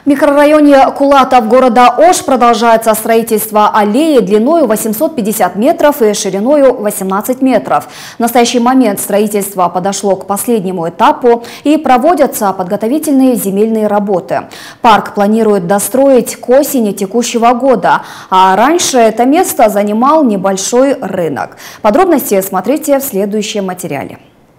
В микрорайоне Кулатов города Ош продолжается строительство аллеи длиною 850 метров и шириною 18 метров. В настоящий момент строительство подошло к последнему этапу и проводятся подготовительные земельные работы. Парк планируют достроить к осени текущего года, а раньше это место занимал небольшой рынок. Подробности смотрите в следующем материале.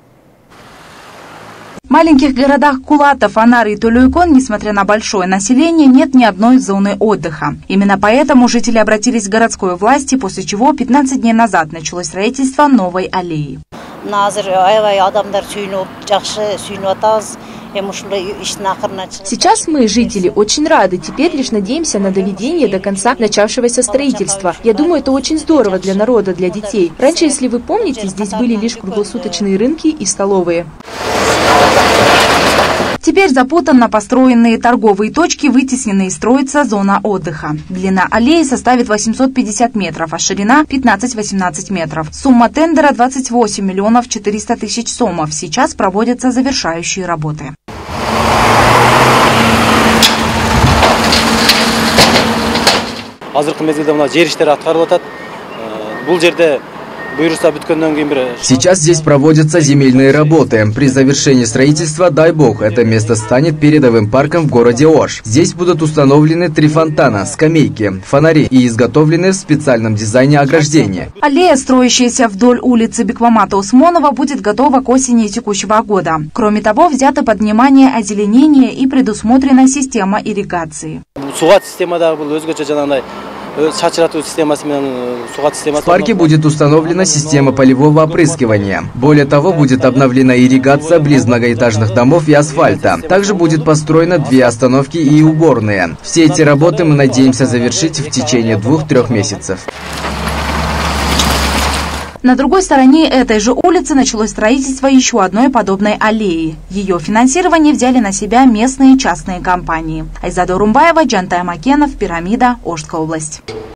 В маленьких городах Кулатов, Анар и Тулюйкон, несмотря на большое население, нет ни одной зоны отдыха. Именно поэтому жители обратились к городской власти, после чего 15 дней назад началось строительство новой аллеи. Сейчас мы, жители, очень рады. Теперь лишь надеемся на доведение до конца начавшегося строительства. Я думаю, это очень здорово для народа, для детей. Раньше, если вы помните, здесь были лишь круглосуточные рынки и столовые. Теперь запутанно построенные торговые точки вытеснены и строится зона отдыха. Длина аллеи составит 850 метров, а ширина 15-18 метров. Сумма тендера 28 миллионов 400 тысяч сомов. Сейчас проводятся завершающие работы. Сейчас здесь проводятся земельные работы. При завершении строительства, дай бог, это место станет передовым парком в городе Ош. Здесь будут установлены 3 фонтана, скамейки, фонари и изготовлены в специальном дизайне ограждения. Аллея, строящаяся вдоль улицы Бекмамата Усмонова, будет готова к осени текущего года. Кроме того, взято под внимание озеленение и предусмотрена система ирригации. В парке будет установлена система полевого опрыскивания. Более того, будет обновлена ирригация близ многоэтажных домов и асфальта. Также будет построено 2 остановки и уборные. Все эти работы мы надеемся завершить в течение 2-3 месяцев. На другой стороне этой же улицы началось строительство еще одной подобной аллеи. Ее финансирование взяли на себя местные частные компании. Айзада Урумбаева, Джантай Макенов, Пирамида, Ошская область.